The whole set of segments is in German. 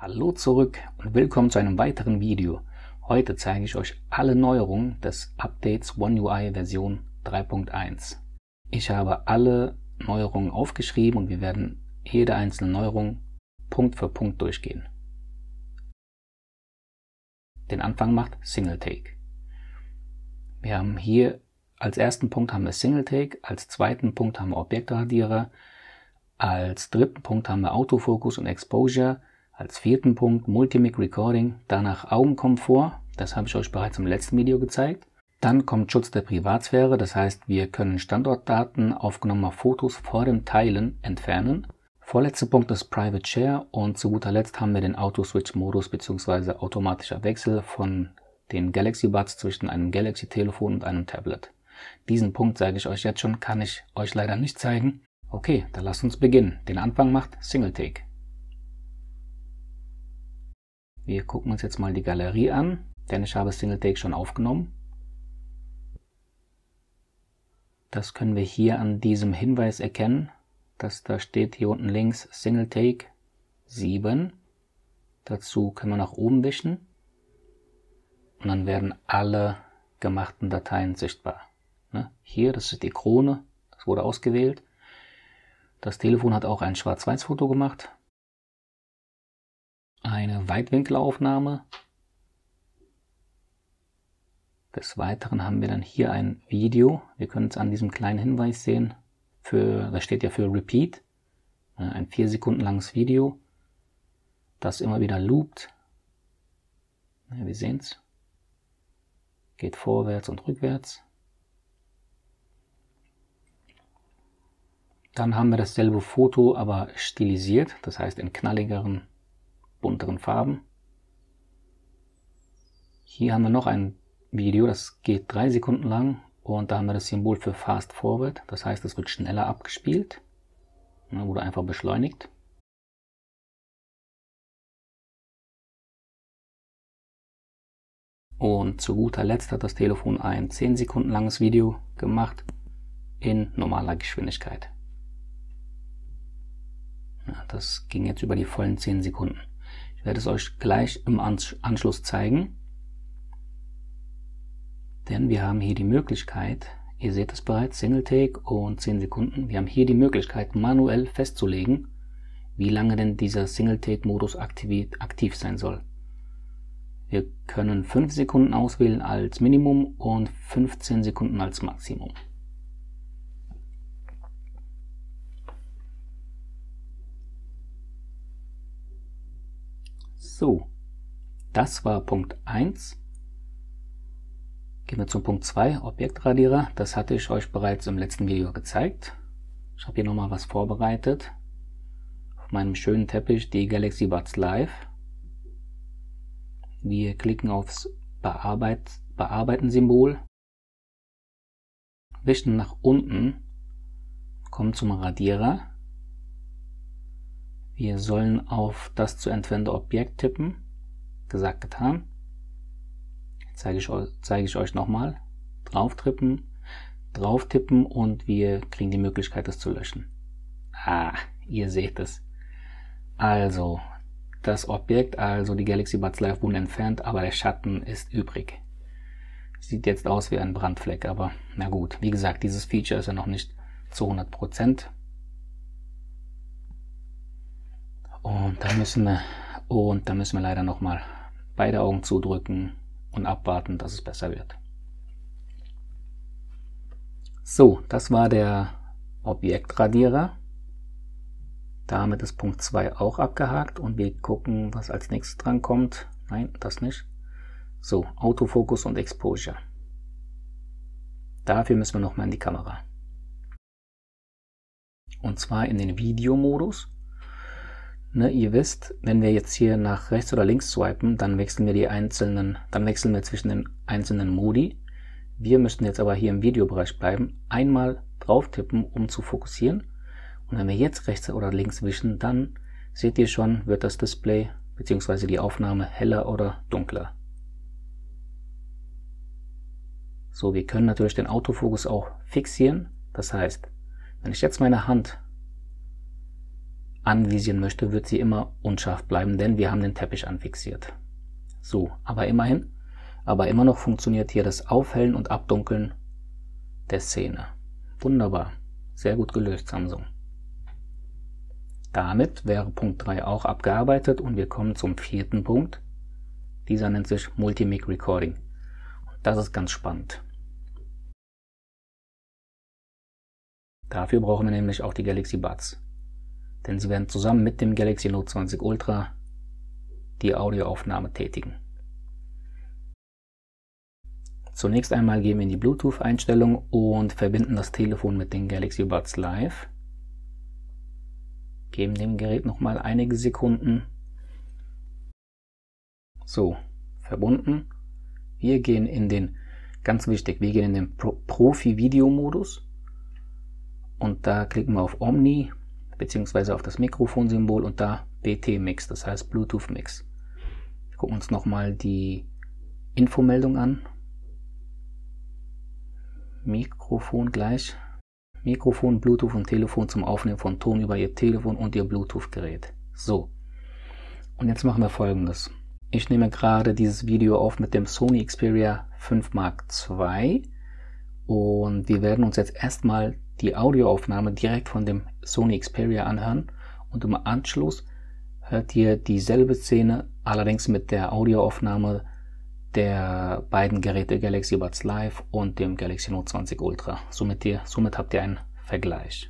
Hallo zurück und willkommen zu einem weiteren Video. Heute zeige ich euch alle Neuerungen des Updates One UI Version 3.1. Ich habe alle Neuerungen aufgeschrieben und wir werden jede einzelne Neuerung Punkt für Punkt durchgehen. Den Anfang macht SingleTake. Wir haben hier als ersten Punkt haben wir SingleTake, als zweiten Punkt haben wir Objektradierer, als dritten Punkt haben wir Autofokus und Exposure, als vierten Punkt Multimic Recording, danach Augenkomfort, das habe ich euch bereits im letzten Video gezeigt. Dann kommt Schutz der Privatsphäre, das heißt, wir können Standortdaten aufgenommener Fotos vor dem Teilen entfernen. Vorletzter Punkt ist Private Share und zu guter Letzt haben wir den Auto-Switch-Modus bzw. automatischer Wechsel von den Galaxy Buds zwischen einem Galaxy-Telefon und einem Tablet. Diesen Punkt sage ich euch jetzt schon, kann ich euch leider nicht zeigen. Okay, dann lasst uns beginnen. Den Anfang macht SingleTake. Wir gucken uns jetzt mal die Galerie an, denn ich habe SingleTake schon aufgenommen. Das können wir hier an diesem Hinweis erkennen, dass da steht hier unten links SingleTake 7. Dazu können wir nach oben wischen und dann werden alle gemachten Dateien sichtbar. Hier, das ist die Krone, das wurde ausgewählt. Das Telefon hat auch ein Schwarz-Weiß-Foto gemacht. Eine Weitwinkelaufnahme. Des Weiteren haben wir dann hier ein Video. Wir können es an diesem kleinen Hinweis sehen. Das steht ja für Repeat. Ein 4 Sekunden langes Video, das immer wieder loopt. Wir sehen es. Geht vorwärts und rückwärts. Dann haben wir dasselbe Foto, aber stilisiert, das heißt in knalligeren, bunteren Farben. Hier haben wir noch ein Video, das geht 3 Sekunden lang und da haben wir das Symbol für Fast Forward, das heißt, es wird schneller abgespielt, wurde einfach beschleunigt. Und zu guter Letzt hat das Telefon ein 10 Sekunden langes Video gemacht in normaler Geschwindigkeit. Das ging jetzt über die vollen 10 Sekunden. Ich werde es euch gleich im Anschluss zeigen. Denn wir haben hier die Möglichkeit, ihr seht es bereits, SingleTake und 10 Sekunden. Wir haben hier die Möglichkeit, manuell festzulegen, wie lange denn dieser SingleTake-Modus aktiv sein soll. Wir können 5 Sekunden auswählen als Minimum und 15 Sekunden als Maximum. So, das war Punkt 1. Gehen wir zum Punkt 2, Objektradierer. Das hatte ich euch bereits im letzten Video gezeigt. Ich habe hier nochmal was vorbereitet. Auf meinem schönen Teppich die Galaxy Buds Live. Wir klicken aufs Bearbeiten-Symbol, wischen nach unten, kommen zum Radierer. Wir sollen auf das zu entfernende Objekt tippen. Gesagt, getan. Zeige ich euch nochmal. Drauf tippen und wir kriegen die Möglichkeit, es zu löschen. Ihr seht es. Also, das Objekt, also die Galaxy Buds Live, wurden entfernt, aber der Schatten ist übrig. Sieht jetzt aus wie ein Brandfleck, aber na gut. Wie gesagt, dieses Feature ist ja noch nicht zu 100%. Und da müssen wir leider nochmal beide Augen zudrücken und abwarten, dass es besser wird. So, das war der Objektradierer. Damit ist Punkt 2 auch abgehakt und wir gucken, was als nächstes dran kommt. Nein, das nicht. So, Autofokus und Exposure. Dafür müssen wir nochmal in die Kamera. Und zwar in den Videomodus. Ihr wisst, wenn wir jetzt hier nach rechts oder links swipen, dann wechseln wir zwischen den einzelnen Modi. Wir müssen jetzt aber hier im Videobereich bleiben, einmal drauf tippen, um zu fokussieren. Und wenn wir jetzt rechts oder links wischen, dann seht ihr schon, wird das Display bzw. die Aufnahme heller oder dunkler. So, wir können natürlich den Autofokus auch fixieren. Das heißt, wenn ich jetzt meine Hand anvisieren möchte, wird sie immer unscharf bleiben, denn wir haben den Teppich anfixiert. So, aber immer noch funktioniert hier das Aufhellen und Abdunkeln der Szene. Wunderbar. Sehr gut gelöst, Samsung. Damit wäre Punkt 3 auch abgearbeitet und wir kommen zum 4. Punkt. Dieser nennt sich Multimic Recording. Und das ist ganz spannend. Dafür brauchen wir nämlich auch die Galaxy Buds. Denn sie werden zusammen mit dem Galaxy Note 20 Ultra die Audioaufnahme tätigen. Zunächst einmal gehen wir in die Bluetooth-Einstellung und verbinden das Telefon mit den Galaxy Buds Live. Geben dem Gerät nochmal einige Sekunden. So, verbunden. Wir gehen in den, ganz wichtig, wir gehen in den Profi-Video-Modus. Und da klicken wir auf Omni, beziehungsweise auf das Mikrofonsymbol und da BT-Mix, das heißt Bluetooth-Mix. Wir gucken uns nochmal die Infomeldung an. Mikrofon gleich. Mikrofon, Bluetooth und Telefon zum Aufnehmen von Ton über Ihr Telefon und Ihr Bluetooth-Gerät. So, und jetzt machen wir Folgendes. Ich nehme gerade dieses Video auf mit dem Sony Xperia 5 Mark II und wir werden uns jetzt erstmal die Audioaufnahme direkt von dem Sony Xperia anhören und im Anschluss hört ihr dieselbe Szene, allerdings mit der Audioaufnahme der beiden Geräte Galaxy Buds Live und dem Galaxy Note 20 Ultra. Somit habt ihr einen Vergleich.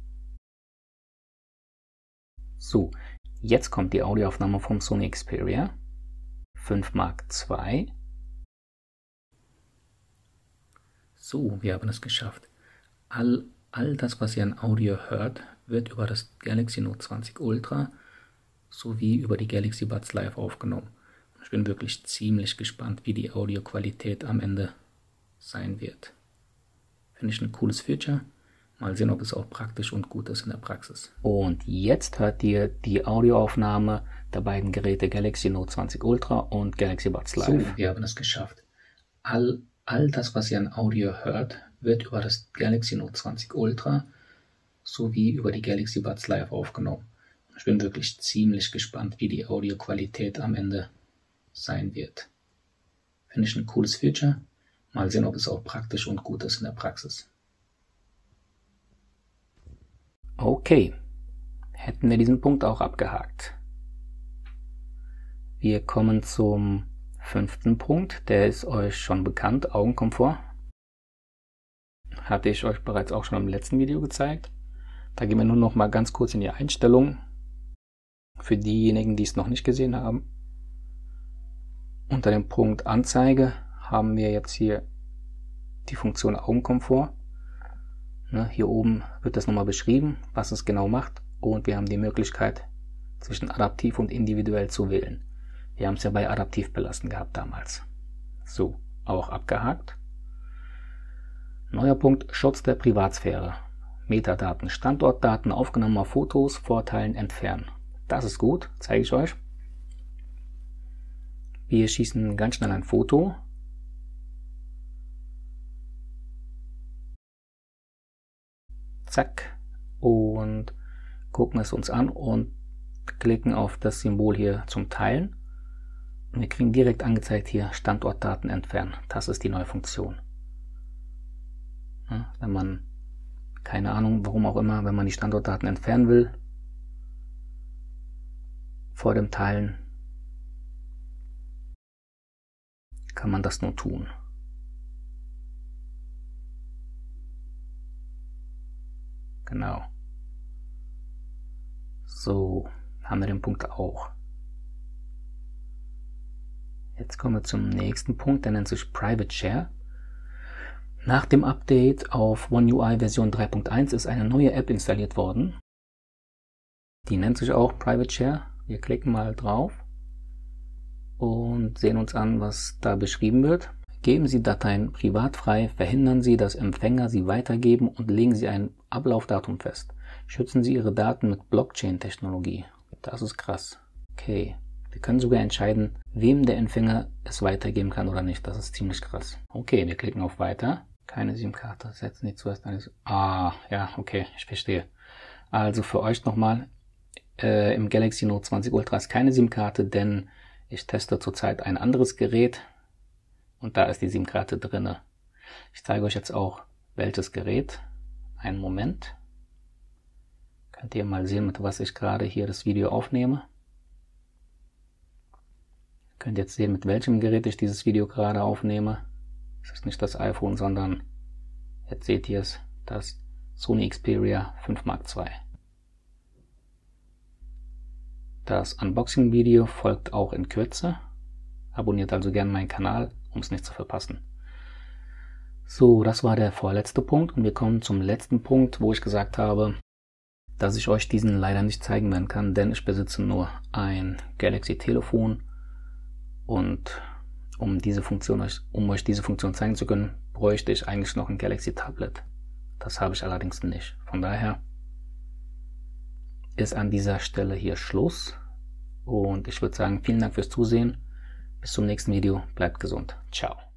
So, jetzt kommt die Audioaufnahme vom Sony Xperia 5 Mark II. So, wir haben es geschafft. All das, was ihr an Audio hört, wird über das Galaxy Note 20 Ultra sowie über die Galaxy Buds Live aufgenommen. Ich bin wirklich ziemlich gespannt, wie die Audioqualität am Ende sein wird. Finde ich ein cooles Feature. Mal sehen, ob es auch praktisch und gut ist in der Praxis. Und jetzt hört ihr die Audioaufnahme der beiden Geräte Galaxy Note 20 Ultra und Galaxy Buds Live. So, wir haben es geschafft. All das, was ihr an Audio hört, wird über das Galaxy Note 20 Ultra sowie über die Galaxy Buds Live aufgenommen. Ich bin wirklich ziemlich gespannt, wie die Audioqualität am Ende sein wird. Finde ich ein cooles Feature. Mal sehen, ob es auch praktisch und gut ist in der Praxis. Okay, hätten wir diesen Punkt auch abgehakt. Wir kommen zum 5. Punkt, der ist euch schon bekannt, Augenkomfort. Hatte ich euch bereits auch schon im letzten Video gezeigt. Da gehen wir nur noch mal ganz kurz in die Einstellungen. Für diejenigen, die es noch nicht gesehen haben. Unter dem Punkt Anzeige haben wir jetzt hier die Funktion Augenkomfort. Hier oben wird das nochmal beschrieben, was es genau macht. Und wir haben die Möglichkeit, zwischen adaptiv und individuell zu wählen. Wir haben es ja bei adaptiv belassen gehabt damals. So, auch abgehakt. Neuer Punkt, Schutz der Privatsphäre. Metadaten, Standortdaten, aufgenommener Fotos, Vorteilen, entfernen. Das ist gut, zeige ich euch. Wir schießen ganz schnell ein Foto. Zack. Und gucken es uns an und klicken auf das Symbol hier zum Teilen. Und wir kriegen direkt angezeigt hier Standortdaten entfernen. Das ist die neue Funktion. Ja, wenn man, keine Ahnung, warum auch immer, wenn man die Standortdaten entfernen will, vor dem Teilen, kann man das nur tun. Genau. So, haben wir den Punkt auch. Jetzt kommen wir zum nächsten Punkt, der nennt sich Private Share. Nach dem Update auf One UI Version 3.1 ist eine neue App installiert worden. Die nennt sich auch Private Share. Wir klicken mal drauf und sehen uns an, was da beschrieben wird. Geben Sie Dateien privat frei, verhindern Sie, dass Empfänger sie weitergeben und legen Sie ein Ablaufdatum fest. Schützen Sie Ihre Daten mit Blockchain-Technologie. Das ist krass. Okay. Wir können sogar entscheiden, wem der Empfänger es weitergeben kann oder nicht. Das ist ziemlich krass. Okay, wir klicken auf Weiter. Keine SIM-Karte. Setzen die zuerst eine. Ja, okay, ich verstehe. Also für euch nochmal. Im Galaxy Note 20 Ultra ist keine SIM-Karte, denn ich teste zurzeit ein anderes Gerät und da ist die SIM-Karte drin. Ich zeige euch jetzt auch, welches Gerät. Einen Moment. Könnt ihr mal sehen, mit was ich gerade hier das Video aufnehme. Könnt jetzt sehen, mit welchem Gerät ich dieses Video gerade aufnehme. Es ist nicht das iPhone, sondern, jetzt seht ihr es, das Sony Xperia 5 Mark II. Das Unboxing-Video folgt auch in Kürze. Abonniert also gerne meinen Kanal, um es nicht zu verpassen. So, das war der vorletzte Punkt und wir kommen zum letzten Punkt, wo ich gesagt habe, dass ich euch diesen leider nicht zeigen werden kann, denn ich besitze nur ein Galaxy-Telefon und um euch diese Funktion zeigen zu können, bräuchte ich eigentlich noch ein Galaxy-Tablet. Das habe ich allerdings nicht. Von daher ist an dieser Stelle hier Schluss und ich würde sagen, vielen Dank fürs Zusehen. Bis zum nächsten Video. Bleibt gesund. Ciao.